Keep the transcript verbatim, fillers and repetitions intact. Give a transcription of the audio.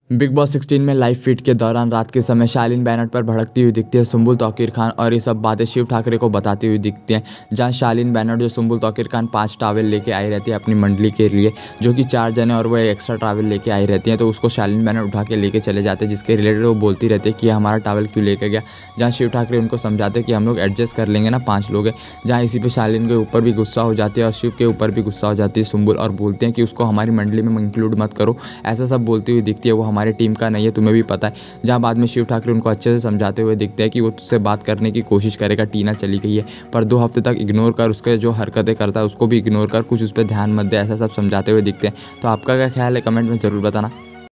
Big boss sixteen में live feed के दौरान रात के समय शालीन बैनर पर भड़कती हुई दिखती है सुंबुल तौकीर खान और ये सब बातें शिव ठाकरे को बताती हुई दिखती हैं। जहां शालीन बैनर जो सुंबुल तौकीर खान पांच टावल लेके आई रहती है अपनी मंडली के लिए, जो कि चार जने और वो एक्स्ट्रा टावल लेके आई रहती हैं, तो उसको शालीन बैनर उठा के लेके चले जाते हैं, जिसके रिलेटेड वो बोलती रहती है कि हमारा टावल क्यों लेके गया। जहाँ शिव ठाकरे उनको समझाते हैं कि हम लोग एडजस्ट कर लेंगे ना, पाँच लोग हैं। जहाँ इसी पे शालीन के ऊपर भी गुस्सा हो जाती है और शिव के ऊपर भी गुस्सा हो जाती है सुंबुल, और बोलते हैं कि उसको हमारी मंडली में इंक्लूड मत करो, ऐसा सब बोलती हुई दिखती है। वो हमारी टीम का नहीं है, तुम्हें भी पता है। जहां बाद में शिव ठाकरे उनको अच्छे से समझाते हुए दिखते हैं कि वो तुझसे बात करने की कोशिश करेगा, टीना चली गई है, पर दो हफ्ते तक इग्नोर कर, उसके जो हरकतें करता है उसको भी इग्नोर कर, कुछ उस पर ध्यान मत दे, ऐसा सब समझाते हुए दिखते हैं। तो आपका क्या ख्याल है, कमेंट में ज़रूर बताना।